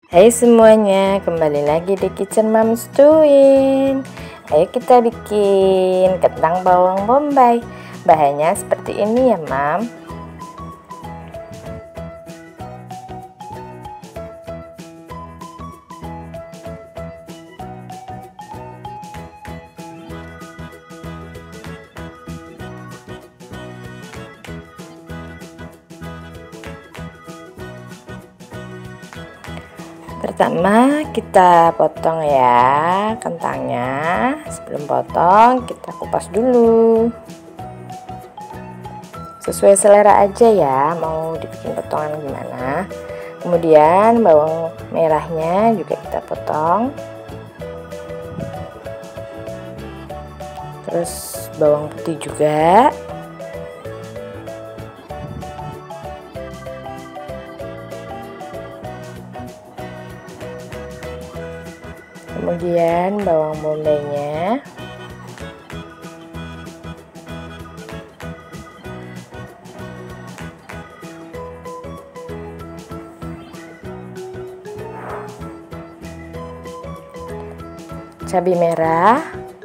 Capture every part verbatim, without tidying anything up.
Hai semuanya, kembali lagi di Kitchen Moms Doing. Ayo kita bikin kentang bawang bombay. Bahannya seperti ini ya, Mam. Pertama kita potong ya kentangnya. Sebelum potong kita kupas dulu. Sesuai selera aja ya, mau dibikin potongan gimana. Kemudian bawang merahnya juga kita potong. Terus bawang putih juga. Kemudian bawang bombaynya. Cabai merah.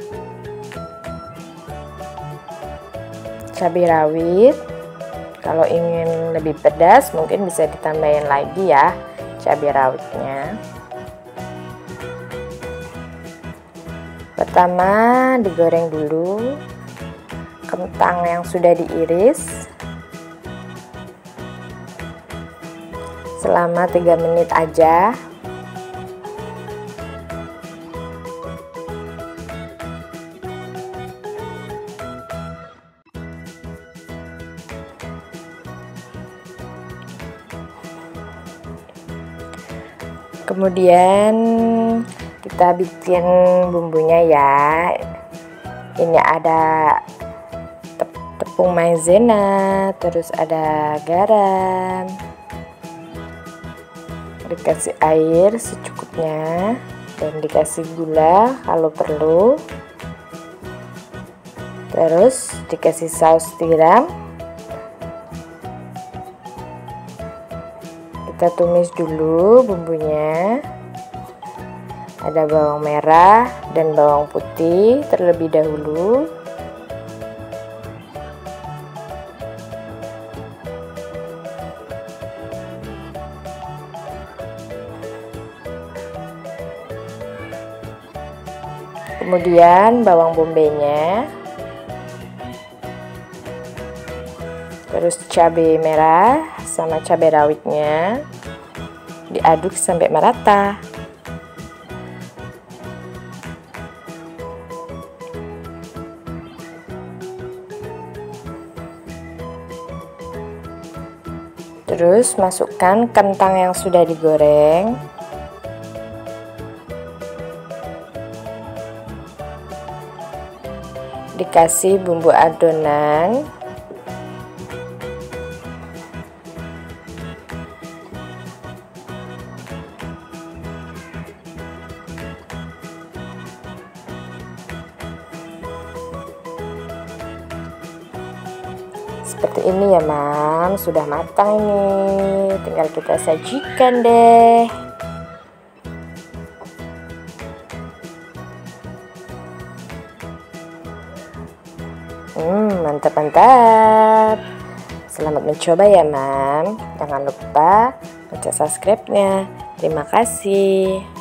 Cabai rawit. Kalau ingin lebih pedas mungkin bisa ditambahin lagi ya cabai rawitnya. Pertama digoreng dulu kentang yang sudah diiris selama tiga menit aja. Kemudian kita bikin bumbunya ya. Ini ada tepung maizena, terus ada garam, dikasih air secukupnya, dan dikasih gula kalau perlu, terus dikasih saus tiram. Kita tumis dulu bumbunya. Ada bawang merah dan bawang putih terlebih dahulu. Kemudian bawang bombaynya. Terus cabai merah sama cabai rawitnya diaduk sampai merata. Terus masukkan kentang yang sudah digoreng. Dikasih bumbu adonan. Seperti ini ya, Mam. Sudah matang ini. Tinggal kita sajikan deh. Hmm, mantap-mantap. Selamat mencoba ya, Mam. Jangan lupa pencet subscribe-nya. Terima kasih.